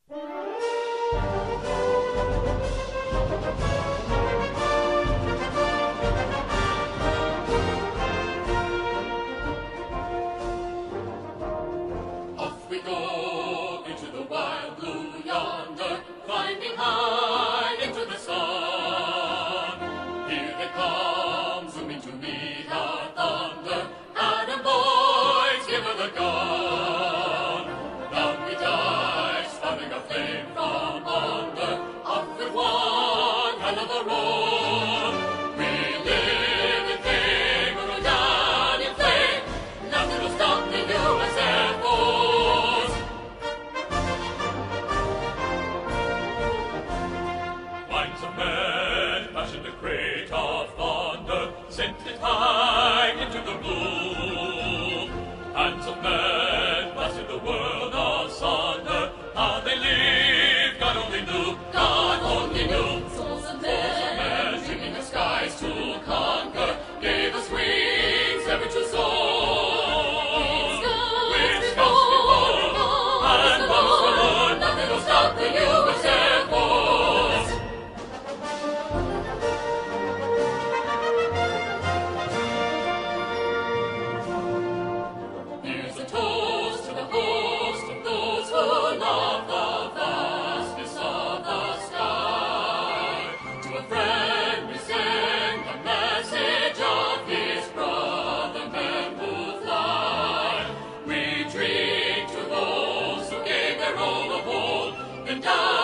Off we go into the wild blue yonder, climbing high into the sun. Here they come, zooming to meet our thunder. Adam boys, give her the gun. Down we dive, spouting a flame from under. Off with one hell of a roar. We live in fame, we'll down in flame. Nothing will stop the U.S. Air Force. Lines of men passion the crate of thunder, sent it high into the blue. Hands of men blasted the world asunder. How they lived, God only knew. God only knew. Souls of men, dreaming of skies to conquer, gave us wings ever to soar. With scouts before and bombs galore, nothing will stop the U.S. Air Force. Here's a toast to the host of those who love the vastness of the sky. To a friend we send the message of his brother men who fly. We drink to those who gave their all of old and died.